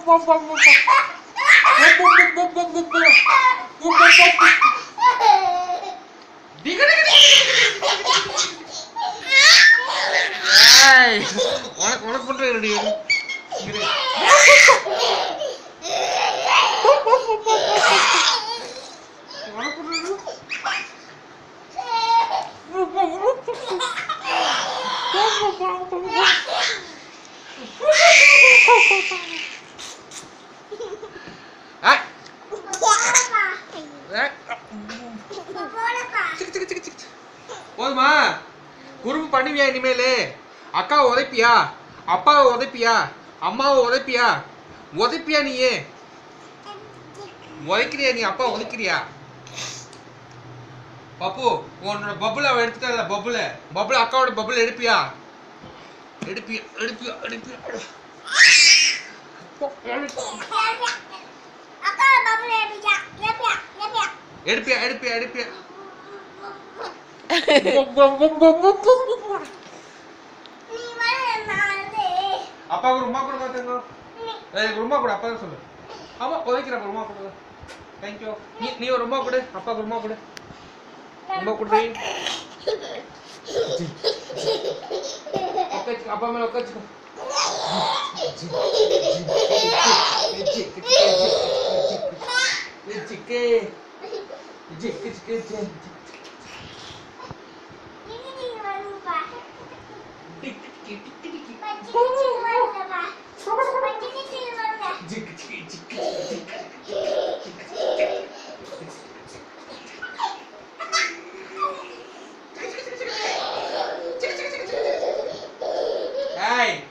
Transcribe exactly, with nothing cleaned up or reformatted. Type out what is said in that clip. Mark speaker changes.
Speaker 1: உனக்கு பண்றேன் போதுமா? குறும்பு பண்ணுவியா இனிமேலு? அக்காவை உதைப்பியா? அப்பாவை உதைப்பியா? அம்மாவை உதைப்பியா? உதைப்பியா நீயே? உதைக்கிறியா நீ? அப்பா உதைக்கிறியா? பப்பு உன்னோட பப்புல அவ எடுத்துட்டா. பப்புல பப்புல அக்காவோட பப்புல எடுப்பியா? எடுப்பியா? எடுப்பியா? எடுப்பியா? எடுப்பியா? எடுப்பியா? எடுப்பியா? அப்பா ஒரு உமா கூட பாத்துங்க. ஏய் உமா கூட அப்பா சொல்லு. ஆமா உதைக்கிற உமா கூட. Thank you. நீ நீ ஒரு உமா கூட அப்பா ஒரு உமா கூட. உமா கூட. ஓகே அப்பா மேல உட்கார்ந்து. ஜிக்கே ஜிக்கே ஜிக்கே Hey!